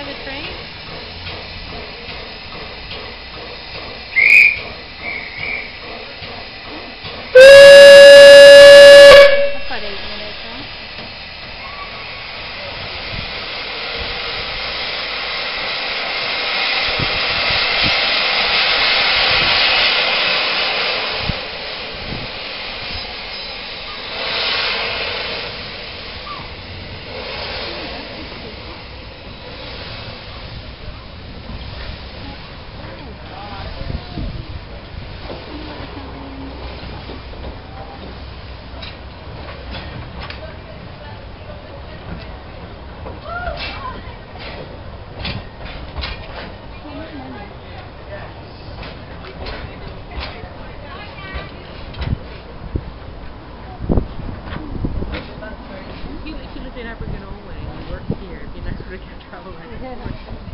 drive a train? That's about 8 minutes, huh? If you live in Aberdeen all way and you work here, it'd be nice to get travel like